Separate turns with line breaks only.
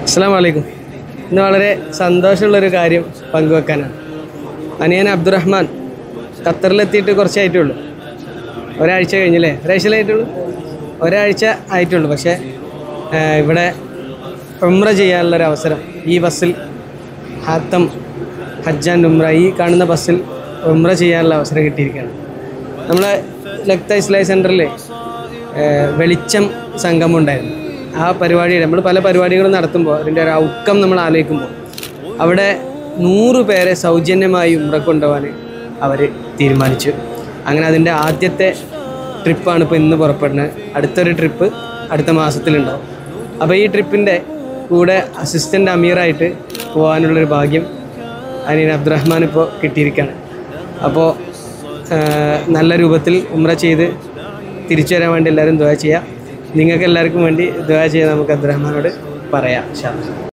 അസ്സലാമു അലൈക്കും. ഇന്ന് വളരെ സന്തോഷമുള്ളൊരു കാര്യം പങ്കുവെക്കാനാണ്. അനിയൻ അബ്ദുറഹ്മാൻ ഖത്തറിലെത്തിയിട്ട് കുറച്ചായിട്ടുള്ളൂ. ഒരാഴ്ച കഴിഞ്ഞില്ലേ? ഒരാഴ്ച ആയിട്ടുള്ളൂ. പക്ഷേ ഇവിടെ ഉംറ ചെയ്യാനുള്ളൊരു അവസരം ഈ ബസ്സിൽ ഹാത്തം ഹജ്ജ് ആൻഡ് ഉംറ ഈ കാണുന്ന ബസ്സിൽ ഉംറ ചെയ്യാനുള്ള അവസരം കിട്ടിയിരിക്കുകയാണ്. നമ്മളെ ലക്ത ഇസ്ലാഹി സെൻറ്ററിൽ വെളിച്ചം സംഗമം ഉണ്ടായിരുന്നു. ആ പരിപാടിയുടെ നമ്മൾ പല പരിപാടികളും നടത്തുമ്പോൾ അതിൻ്റെ ഒരു ഔട്ട്കം നമ്മൾ ആലോചിക്കുമ്പോൾ അവിടെ 100 പേരെ സൗജന്യമായി ഉംറ കൊണ്ടുപോകാൻ അവർ തീരുമാനിച്ചു. അങ്ങനെ അതിൻ്റെ ആദ്യത്തെ ട്രിപ്പാണ് ഇപ്പോൾ ഇന്ന് പുറപ്പെടുന്നത്. അടുത്തൊരു ട്രിപ്പ് അടുത്ത മാസത്തിലുണ്ടാവും. അപ്പോൾ ഈ ട്രിപ്പിൻ്റെ കൂടെ അസിസ്റ്റൻ്റ് അമീറായിട്ട് പോകാനുള്ളൊരു ഭാഗ്യം അനിയൻ അബ്ദുറഹ്മാൻ ഇപ്പോൾ കിട്ടിയിരിക്കുകയാണ്. അപ്പോൾ നല്ല രൂപത്തിൽ ഉംറ ചെയ്ത് തിരിച്ചു വരാൻ വേണ്ടി എല്ലാവരും ദുആ ചെയ്യുക. നിങ്ങൾക്ക് എല്ലാവർക്കും വേണ്ടി ദുആ ചെയ്യാൻ നമുക്ക് അബ്ദുറഹ്മാനോട് പറയാം. ഇൻഷാ അല്ലാഹ്.